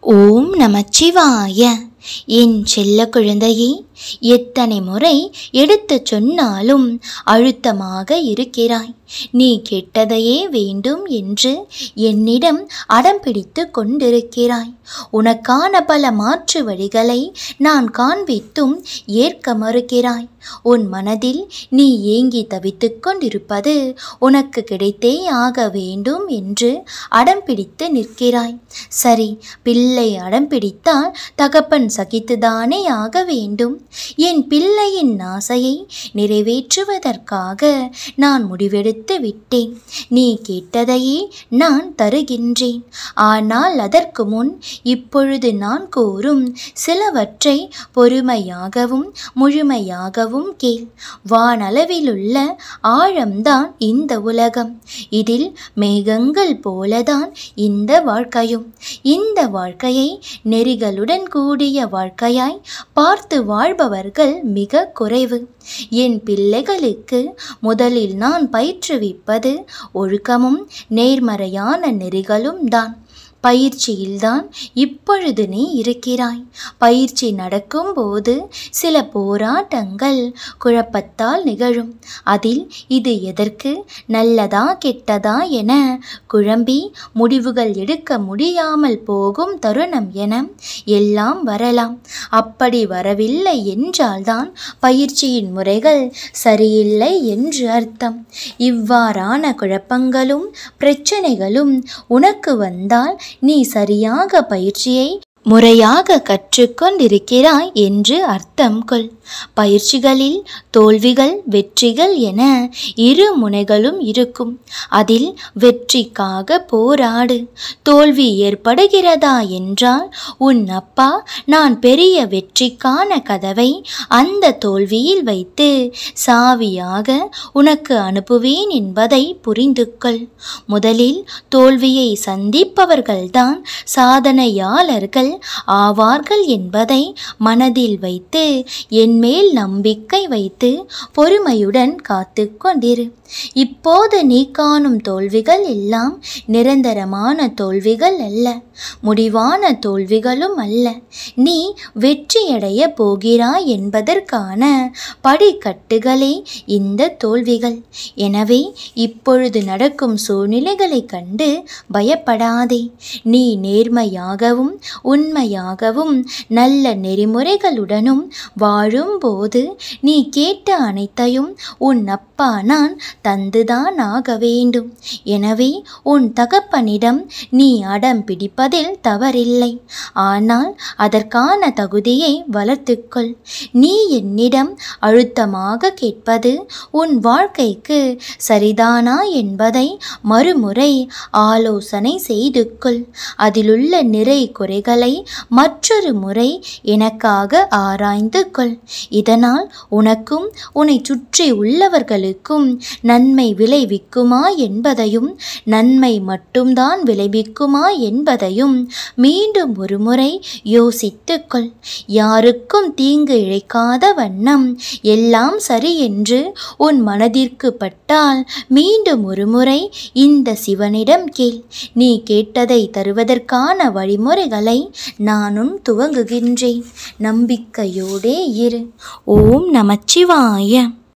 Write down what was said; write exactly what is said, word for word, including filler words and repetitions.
ஓம் நமச்சிவாய. என் செல்ல குழந்தையே, எத்தனை முறை எடுத்து சொன்னாலும் அழுத்தமாக இருக்கிறாய். நீ கெட்டதையே வேண்டும் என்று என்னிடம் அடம் பிடித்து கொண்டிருக்கிறாய். உனக்கான பல மாற்று வழிகளை நான் காண்பித்தும் ஏற்க மறுக்கிறாய். உன் மனதில் நீ ஏங்கி தவித்து கொண்டிருப்பது உனக்கு கிடைத்தே ஆக வேண்டும் என்று அடம் பிடித்து நிற்கிறாய். சரி, பிள்ளை அடம் பிடித்தால் தகப்பன் சகித்துதானே ஆக வேண்டும். என் பிள்ளையின் ஆசையை நிறைவேற்றுவதற்காக நான் முடிவெடுத்து விட்டேன். நீ கேட்டதையே நான் தருகின்றேன். ஆனால் அதற்கு முன் இப்பொழுது நான் கூறும் சிலவற்றை பொறுமையாகவும் முழுமையாகவும் கேள். வானளவிலுள்ள ஆழம்தான் இந்த உலகம். இதில் மேகங்கள் போலதான் இந்த வாழ்க்கையும். இந்த வாழ்க்கையை நெறிகளுடன் கூடிய வாழ்க்கையாய் பார்த்து வாழ்பவர்கள் மிக குறைவு. என் பிள்ளைகளுக்கு முதலில் நான் பயிற்றுவிப்பது ஒழுக்கமும் நேர்மறையான நெறிகளும் தான். பயிற்சியில்தான் இப்பொழுது நீ இருக்கிறாய். பயிற்சி நடக்கும் போது சில போராட்டங்கள் குழப்பத்தால் நிகழும். அதில் இது எதற்கு, நல்லதா கெட்டதா என குழம்பி முடிவுகள் எடுக்க முடியாமல் போகும் தருணம் என எல்லாம் வரலாம். அப்படி வரவில்லை என்றால்தான் பயிற்சியின் முறைகள் சரியில்லை என்று அர்த்தம். இவ்வாறான குழப்பங்களும் பிரச்சனைகளும் உனக்கு வந்தால் நீ சரியாக பயிற்சியை முறையாக கற்றுக்கொண்டிருக்கிறாய் என்று அர்த்தம் கொள். பயிற்சிகளில் தோல்விகள் வெற்றிகள் என இரு முனைகளும் இருக்கும். அதில் வெற்றிக்காக போராடு. தோல்வி ஏற்படுகிறதா என்றால் உன் அப்பா நான் பெரிய வெற்றிக்கான கதவை அந்த தோல்வியில் வைத்து சாவியாக உனக்கு அனுப்புவேன் என்பதை புரிந்து கொள். முதலில் தோல்வியை சந்திப்பவர்கள்தான் சாதனையாளர்கள் ஆவார்கள் என்பதை மனதில் வைத்து என்மேல் நம்பிக்கை வைத்து பொறுமையுடன் காத்து கொண்டிரு. இப்போது நீ காணும் தோல்விகள் எல்லாம் நிரந்தரமான தோல்விகள் அல்ல, முடிவான தோல்விகளும் அல்ல. நீ வெற்றியடைய போகிறாய் என்பதற்கான படிக்கட்டுகளே இந்த தோல்விகள். எனவே இப்பொழுது நடக்கும் சூழ்நிலைகளை கண்டு பயப்படாதே. நீ நேர்மையாகவும் உண்மையாகவும் நல்ல நெறிமுறைகளுடனும் வாழும்போது நீ கேட்ட அனைத்தையும் உன் அப்பா நான் தந்துதான் ஆக வேண்டும். எனவே உன் தகப்பனிடம் நீ அடம் பிடிப்பதில் தவறில்லை. ஆனால் அதற்கான தகுதியை வளர்த்துக்கொள். நீ என்னிடம் அழுத்தமாக கேட்பது உன் வாழ்க்கைக்கு சரிதானா என்பதை மறுமுறை ஆலோசனை செய்து கொள். அதிலுள்ள நிறை குறைகளை மற்றொரு முறை எனக்காக ஆராய்ந்து கொள். இதனால் உனக்கும் உன்னை சுற்றி உள்ளவர்களுக்கும் நன்மை விளைவிக்குமா என்பதையும் நன்மை மட்டும்தான் விளைவிக்குமா என்பதையும் மீண்டும் ஒரு முறை யோசித்துக் கொள். யாருக்கும் தீங்கு இழைக்காத வண்ணம் எல்லாம் சரி என்று உன் மனதிற்கு பட்டால் மீண்டும் ஒரு முறை இந்த சிவனிடம் கேள். நீ கேட்டதை தருவதற்கான வழிமுறைகளை நானும் துவங்குகின்றேன். நம்பிக்கையோடே இரு. ஓம் நமச்சிவாய.